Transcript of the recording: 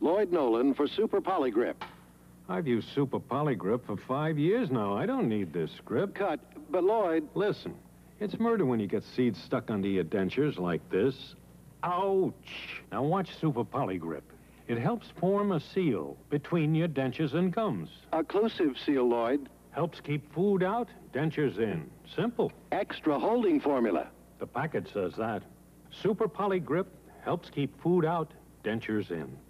Lloyd Nolan for Super Poli-Grip. I've used Super Poli-Grip for 5 years now. I don't need this grip. Cut, but Lloyd... Listen, it's murder when you get seeds stuck under your dentures like this. Ouch! Now watch Super Poli-Grip. It helps form a seal between your dentures and gums. Occlusive seal, Lloyd. Helps keep food out, dentures in. Simple. Extra holding formula. The package says that. Super Poli-Grip helps keep food out, dentures in.